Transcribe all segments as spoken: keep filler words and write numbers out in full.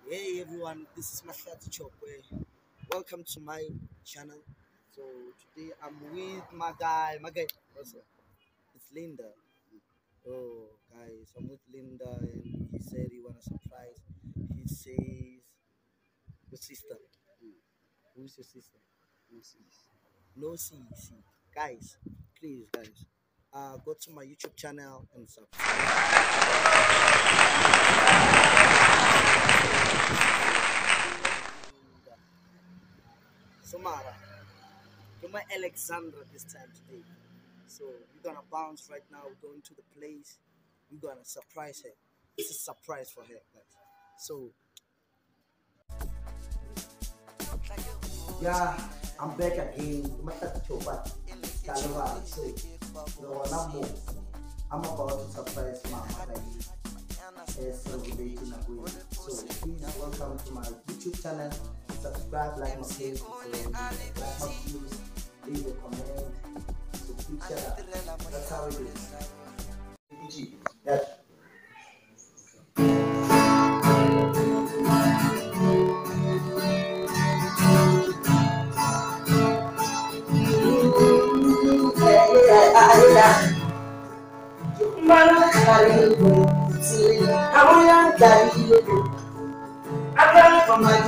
Hey everyone, this is Mahlati Chokwe. Welcome to my channel. So today I'm with my guy, my guy. What's up? It's Linda. Oh guys, I'm with Linda and he said he wanna surprise. He says your sister. Who's your sister? No C C. Guys, please guys. Uh go to my YouTube channel and subscribe. Samara. You're my Alexandra this time today. So we're gonna bounce right now. We're going to the place. We're gonna surprise her. It's a surprise for her, guys. So yeah, I'm back again. Mahlati Chokwe. Kalawari. So no, I'm more. I'm about to surprise Mama guys. Yes, celebrating a win. So please welcome to my YouTube channel. Subscribe, like my page, so like my views, leave a comment. So please share that. That's how it is. Yes. I from my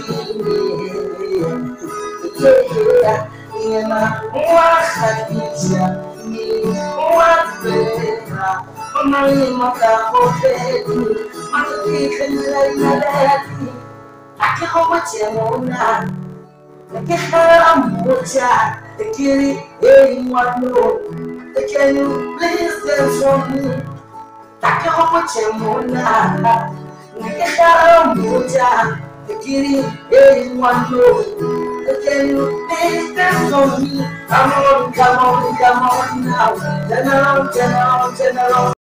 Can you please dance for me? Takahomachemona, Nikaramuja, the kitty, anyone knows. Can you please dance for me? Come on, come on, come on now. General, general, general.